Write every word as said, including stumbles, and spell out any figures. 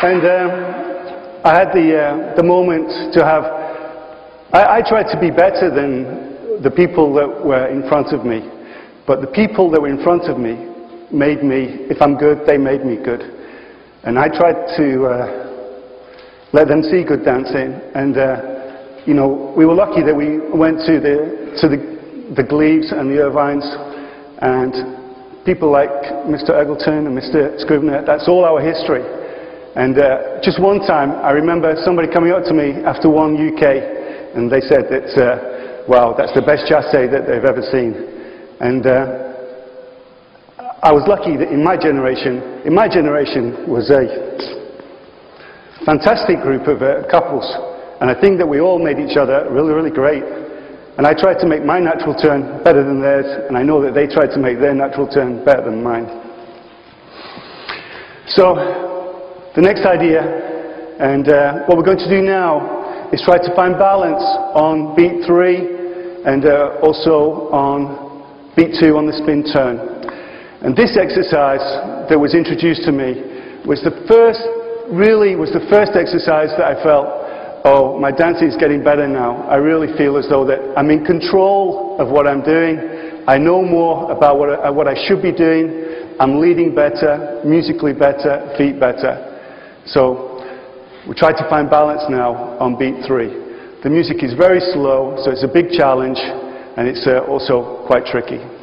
And um, I had the, uh, the moment to have, I, I tried to be better than the people that were in front of me, but the people that were in front of me made me, if I'm good, they made me good. And I tried to uh, let them see good dancing, and uh, you know, we were lucky that we went to the, to the, the Gleaves and the Irvines, and people like Mister Eggleton and Mister Scrivener, that's all our history. And uh, just one time, I remember somebody coming up to me after one U K, and they said that, uh, wow, that's the best chassé that they've ever seen. And uh, I was lucky that in my generation, in my generation was a fantastic group of uh, couples, and I think that we all made each other really, really great. And I tried to make my natural turn better than theirs, and I know that they tried to make their natural turn better than mine. So, the next idea, and uh, what we're going to do now, is try to find balance on beat three, and uh, also on beat two on the spin turn. And this exercise that was introduced to me was the first, really was the first exercise that I felt, oh, my dancing is getting better now. I really feel as though that I'm in control of what I'm doing. I know more about what I, what I should be doing. I'm leading better, musically better, feet better. So we try to find balance now on beat three. The music is very slow, so it's a big challenge, and it's uh, also quite tricky.